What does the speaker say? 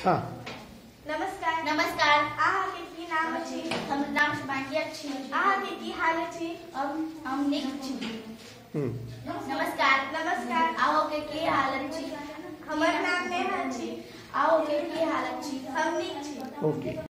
हाँ नमस्कार। नमस्कार। आहा के की नाम अछि? हमर नाम शुभांगी अछि। आहा के की हाल अछि? हम नीक छी। नमस्कार। नमस्कार। आहो के की हाल अछि? हमर नाम नेहा अछि। आहो के की हाल अछि? हम नीक छी। ओके।